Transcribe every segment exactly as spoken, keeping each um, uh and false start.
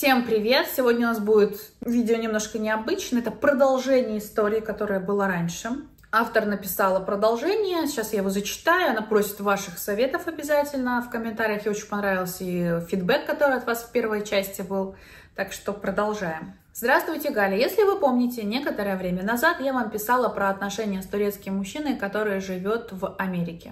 Всем привет! Сегодня у нас будет видео немножко необычное. Это продолжение истории, которая была раньше. Автор написала продолжение. Сейчас я его зачитаю. Она просит ваших советов обязательно в комментариях. Ей очень понравился и фидбэк, который от вас в первой части был. Так что продолжаем. Здравствуйте, Галя. Если вы помните, некоторое время назад я вам писала про отношения с турецким мужчиной, который живет в Америке.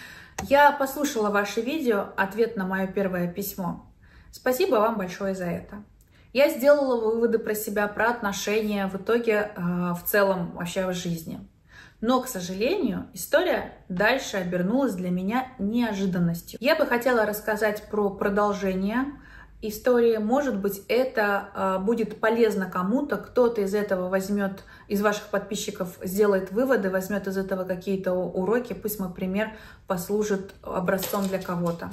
Я послушала ваше видео, ответ на мое первое письмо. Спасибо вам большое за это. Я сделала выводы про себя, про отношения, в итоге э, в целом вообще в жизни. Но, к сожалению, история дальше обернулась для меня неожиданностью. Я бы хотела рассказать про продолжение истории. Может быть, это э, будет полезно кому-то, кто-то из этого возьмет, из ваших подписчиков сделает выводы, возьмет из этого какие-то уроки, пусть мой пример послужит образцом для кого-то.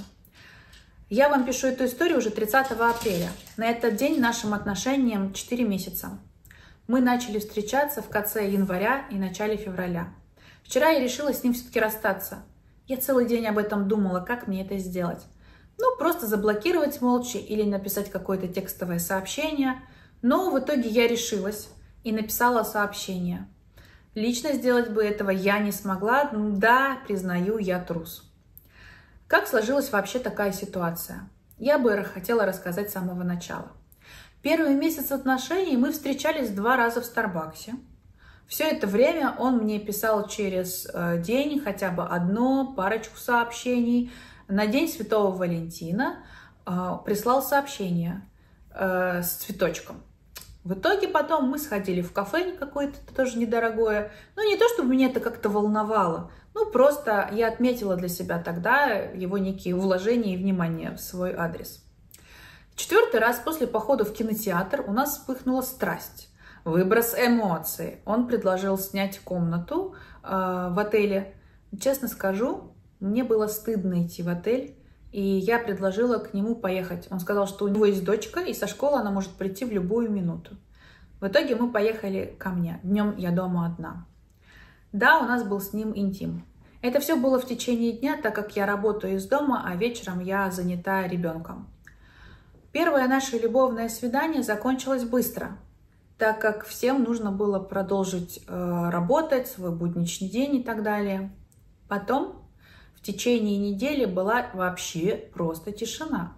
Я вам пишу эту историю уже тридцатого апреля. На этот день нашим отношениям четыре месяца. Мы начали встречаться в конце января и начале февраля. Вчера я решила с ним все-таки расстаться. Я целый день об этом думала, как мне это сделать. Ну, просто заблокировать молча или написать какое-то текстовое сообщение. Но в итоге я решилась и написала сообщение. Лично сделать бы этого я не смогла. Да, признаю, я трус. Как сложилась вообще такая ситуация? Я бы хотела рассказать с самого начала. Первый месяц отношений мы встречались два раза в Старбаксе. Все это время он мне писал через день хотя бы одно, парочку сообщений. На День Святого Валентина прислал сообщение с цветочком. В итоге потом мы сходили в кафе какое-то тоже недорогое. Но не то, чтобы меня это как-то волновало. Ну, просто я отметила для себя тогда его некие вложения и внимание в свой адрес. Четвертый раз после похода в кинотеатр у нас вспыхнула страсть, выброс эмоций. Он предложил снять комнату э, в отеле. Честно скажу, мне было стыдно идти в отель, и я предложила к нему поехать. Он сказал, что у него есть дочка, и со школы она может прийти в любую минуту. В итоге мы поехали ко мне. Днем я дома одна. Да, у нас был с ним интим. Это все было в течение дня, так как я работаю из дома, а вечером я занята ребенком. Первое наше любовное свидание закончилось быстро, так как всем нужно было продолжить э, работать, свой будничный день и так далее. Потом в течение недели была вообще просто тишина.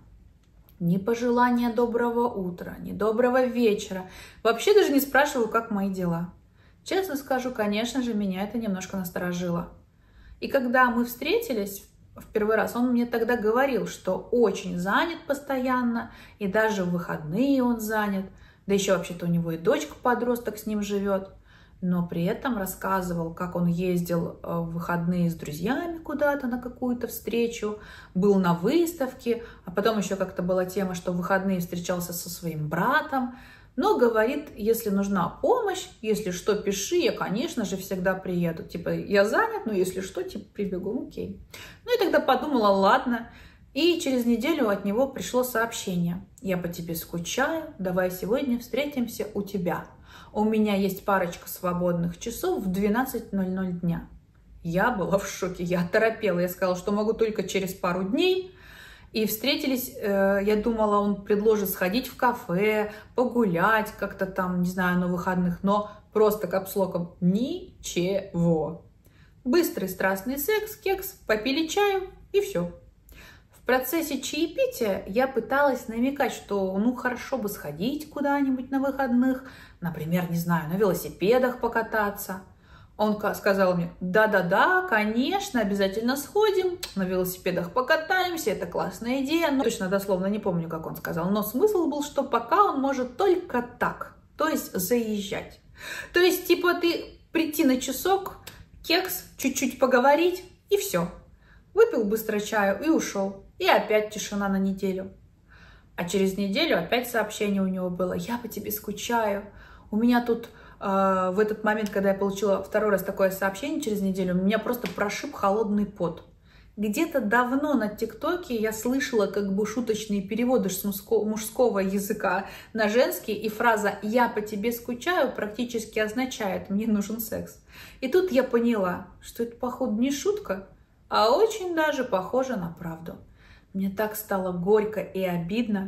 Ни пожелания доброго утра, ни доброго вечера. Вообще даже не спрашиваю, как мои дела. Честно скажу, конечно же, меня это немножко насторожило. И когда мы встретились в первый раз, он мне тогда говорил, что очень занят постоянно, и даже в выходные он занят. Да еще вообще-то у него и дочка-подросток с ним живет. Но при этом рассказывал, как он ездил в выходные с друзьями куда-то на какую-то встречу, был на выставке, а потом еще как-то была тема, что в выходные встречался со своим братом. Но говорит, если нужна помощь, если что, пиши, я, конечно же, всегда приеду. Типа, я занят, но если что, типа, прибегу, окей. Ну и тогда подумала, ладно. И через неделю от него пришло сообщение. Я по тебе скучаю, давай сегодня встретимся у тебя. У меня есть парочка свободных часов в двенадцать ноль ноль дня. Я была в шоке, я оторопела. Я сказала, что могу только через пару дней. И встретились, э, я думала, он предложит сходить в кафе, погулять как-то там, не знаю, на выходных, но просто капслоком ничего. Быстрый страстный секс, кекс, попили чаю и все. В процессе чаепития я пыталась намекать, что ну хорошо бы сходить куда-нибудь на выходных, например, не знаю, на велосипедах покататься. Он сказал мне, да-да-да, конечно, обязательно сходим, на велосипедах покатаемся, это классная идея. Но точно дословно не помню, как он сказал, но смысл был, что пока он может только так, то есть заезжать. То есть, типа, ты прийти на часок, кекс, чуть-чуть поговорить и все. Выпил быстро чаю и ушел. И опять тишина на неделю. А через неделю опять сообщение у него было, я по тебе скучаю, у меня тут... В этот момент, когда я получила второй раз такое сообщение через неделю, меня просто прошиб холодный пот. Где-то давно на ТикТоке я слышала как бы шуточные переводы с мужского языка на женский, и фраза «я по тебе скучаю» практически означает «мне нужен секс». И тут я поняла, что это, походу, не шутка, а очень даже похоже на правду. Мне так стало горько и обидно.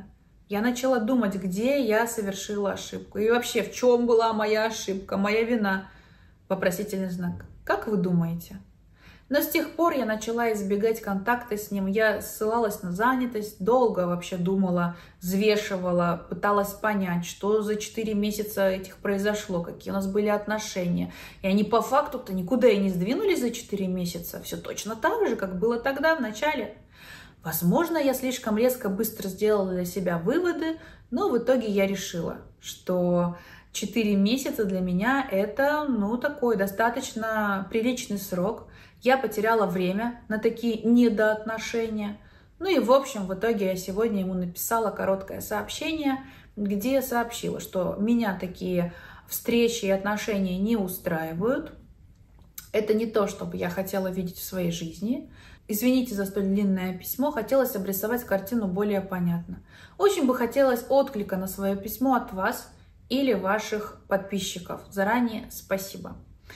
Я начала думать, где я совершила ошибку. И вообще, в чем была моя ошибка, моя вина. Вопросительный знак. Как вы думаете? Но с тех пор я начала избегать контакта с ним. Я ссылалась на занятость, долго вообще думала, взвешивала, пыталась понять, что за четыре месяца этих произошло, какие у нас были отношения. И они по факту-то никуда и не сдвинулись за четыре месяца. Все точно так же, как было тогда, в начале. Возможно, я слишком резко, быстро сделала для себя выводы, но в итоге я решила, что четыре месяца для меня это, ну, такой достаточно приличный срок. Я потеряла время на такие недоотношения. Ну и, в общем, в итоге я сегодня ему написала короткое сообщение, где я сообщила, что меня такие встречи и отношения не устраивают. Это не то, что бы я хотела видеть в своей жизни. Извините за столь длинное письмо, хотелось обрисовать картину более понятно. Очень бы хотелось отклика на свое письмо от вас или ваших подписчиков. Заранее спасибо.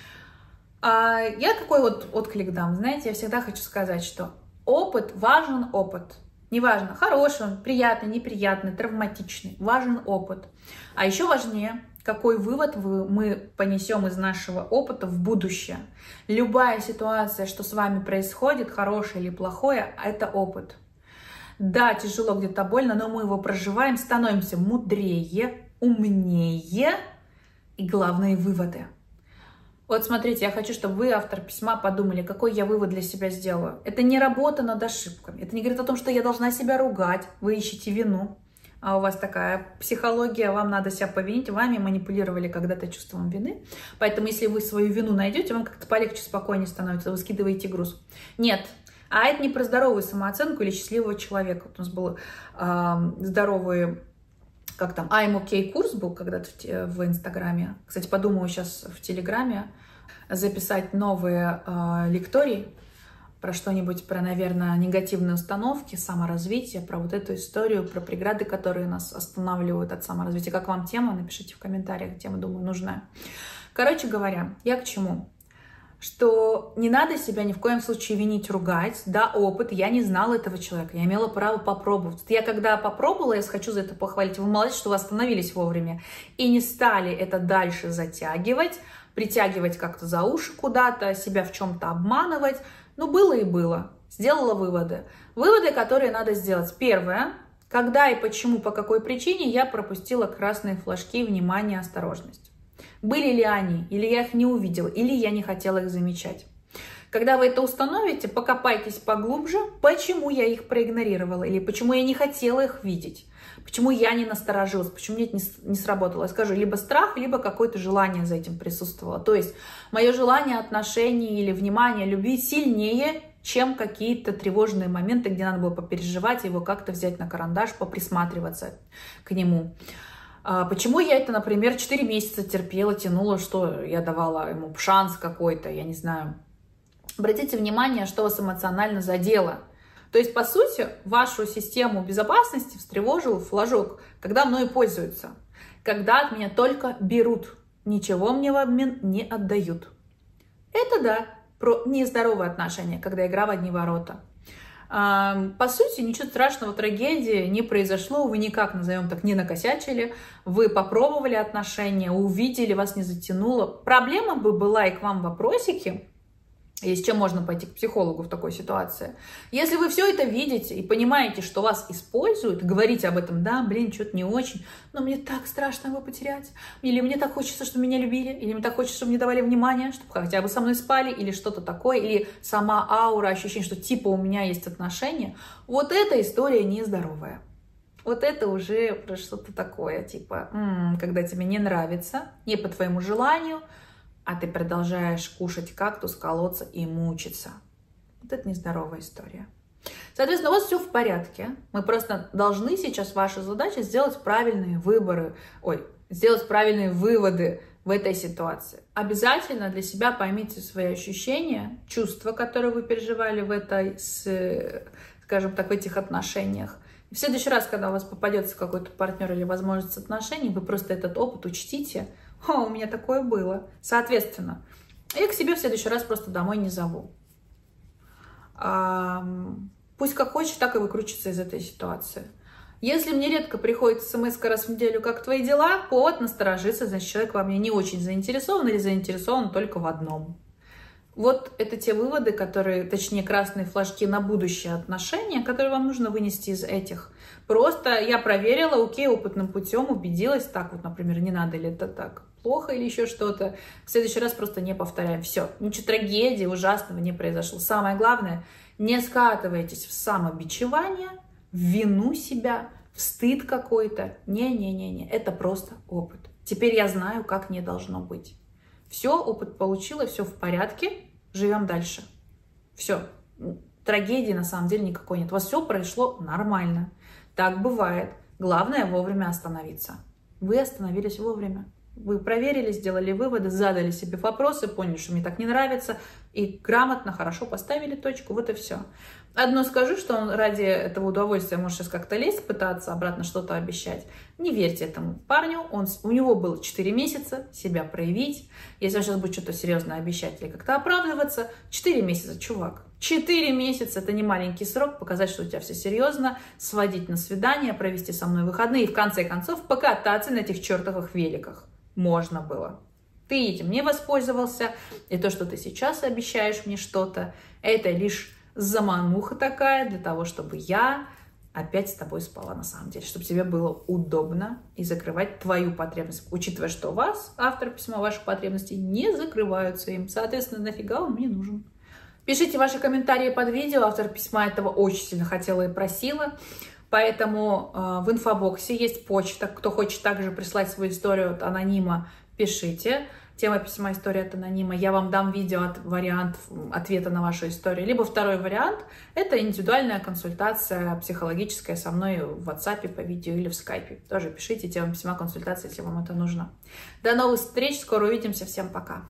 А я какой вот отклик дам? Знаете, я всегда хочу сказать, что опыт, важен опыт. Неважно, хороший он, приятный, неприятный, травматичный. Важен опыт. А еще важнее, какой вывод мы понесем из нашего опыта в будущее. Любая ситуация, что с вами происходит, хорошее или плохое, это опыт. Да, тяжело, где-то больно, но мы его проживаем, становимся мудрее, умнее и, главное, выводы. Вот смотрите, я хочу, чтобы вы, автор письма, подумали, какой я вывод для себя сделаю. Это не работа над ошибками. Это не говорит о том, что я должна себя ругать. Вы ищете вину. А у вас такая психология, вам надо себя повинить. Вами манипулировали когда-то чувством вины. Поэтому, если вы свою вину найдете, вам как-то полегче, спокойнее становится. Вы скидываете груз. Нет. А это не про здоровую самооценку или счастливого человека. Вот у нас был э, здоровый... Как там, I'm OK курс был когда-то в, в Инстаграме. Кстати, подумаю сейчас в Телеграме записать новые э, лектории про что-нибудь, про, наверное, негативные установки, саморазвитие, про вот эту историю, про преграды, которые нас останавливают от саморазвития. Как вам тема? Напишите в комментариях, тема, думаю, нужная. Короче говоря, я к чему? Что не надо себя ни в коем случае винить, ругать. Да, опыт, я не знала этого человека, я имела право попробовать. Я когда попробовала, я хочу за это похвалить, вы молодец, что вы остановились вовремя и не стали это дальше затягивать, притягивать как-то за уши куда-то, себя в чем-то обманывать. Ну, было и было. Сделала выводы. Выводы, которые надо сделать. Первое. Когда и почему, по какой причине я пропустила красные флажки, внимание, осторожность. Были ли они, или я их не увидела, или я не хотела их замечать. Когда вы это установите, покопайтесь поглубже, почему я их проигнорировала, или почему я не хотела их видеть, почему я не насторожилась, почему мне это не сработало. Я скажу, либо страх, либо какое-то желание за этим присутствовало. То есть мое желание отношений или внимания, любви сильнее, чем какие-то тревожные моменты, где надо было попереживать, его как-то взять на карандаш, поприсматриваться к нему. Почему я это, например, четыре месяца терпела, тянула, что я давала ему шанс какой-то, я не знаю. Обратите внимание, что вас эмоционально задело. То есть, по сути, вашу систему безопасности встревожил флажок, когда мной пользуются, когда от меня только берут, ничего мне в обмен не отдают. Это да, про нездоровые отношения, когда игра в одни ворота. По сути, ничего страшного, трагедии не произошло, вы никак, назовем так, не накосячили, вы попробовали отношения, увидели, вас не затянуло. Проблема бы была и к вам вопросики, и с чем можно пойти к психологу в такой ситуации. Если вы все это видите и понимаете, что вас используют, говорите об этом, да, блин, что-то не очень, но мне так страшно его потерять, или мне так хочется, чтобы меня любили, или мне так хочется, чтобы мне давали внимание, чтобы хотя бы со мной спали, или что-то такое, или сама аура, ощущение, что типа у меня есть отношения, вот эта история нездоровая. Вот это уже про что-то такое, типа, м-м, когда тебе не нравится, не по твоему желанию, а ты продолжаешь кушать кактус, колоться и мучиться. Вот это нездоровая история. Соответственно, у вас все в порядке. Мы просто должны сейчас, ваша задача, сделать правильные выборы, ой, сделать правильные выводы в этой ситуации. Обязательно для себя поймите свои ощущения, чувства, которые вы переживали в этой, с, скажем так, в этих отношениях. И в следующий раз, когда у вас попадется какой-то партнер или возможность отношений, вы просто этот опыт учтите. О, у меня такое было. Соответственно, я к себе в следующий раз просто домой не зову. А, пусть как хочет, так и выкручится из этой ситуации. Если мне редко приходит смс раз в неделю, как твои дела, повод насторожиться, значит, человек во мне не очень заинтересован или заинтересован только в одном. Вот это те выводы, которые, точнее, красные флажки на будущее отношения, которые вам нужно вынести из этих. Просто я проверила, окей, опытным путем убедилась, так вот, например, не надо ли это так плохо или еще что-то. В следующий раз просто не повторяем. Все, ничего трагедии ужасного не произошло. Самое главное, не скатывайтесь в самобичевание, в вину себя, в стыд какой-то. Не-не-не-не, это просто опыт. Теперь я знаю, как не должно быть. Все, опыт получила, все в порядке, живем дальше. Все, трагедии на самом деле никакой нет. У вас все прошло нормально. Так бывает. Главное вовремя остановиться. Вы остановились вовремя. Вы проверили, сделали выводы, задали себе вопросы, поняли, что мне так не нравится, и грамотно, хорошо поставили точку. Вот и все. Одно скажу, что он ради этого удовольствия может сейчас как-то лезть, пытаться обратно что-то обещать. Не верьте этому парню. Он, у него было четыре месяца себя проявить. Если он сейчас будет что-то серьезное обещать или как-то оправдываться, четыре месяца, чувак. четыре месяца – это не маленький срок, показать, что у тебя все серьезно, сводить на свидание, провести со мной выходные и в конце концов покататься на этих чертовых великах. Можно было. Ты этим не воспользовался, и то, что ты сейчас обещаешь мне что-то, это лишь замануха такая для того, чтобы я опять с тобой спала на самом деле, чтобы тебе было удобно и закрывать твою потребность, учитывая, что у вас, автор письма, ваши потребности не закрываются им. Соответственно, нафига он мне нужен? Пишите ваши комментарии под видео, автор письма этого очень сильно хотела и просила. Поэтому э, в инфобоксе есть почта. Кто хочет также прислать свою историю от анонима, пишите. Тема письма «История от анонима». Я вам дам видео от вариант ответа на вашу историю. Либо второй вариант – это индивидуальная консультация психологическая со мной в WhatsApp, по видео или в Skype. Тоже пишите тему письма, консультации, если вам это нужно. До новых встреч, скоро увидимся. Всем пока.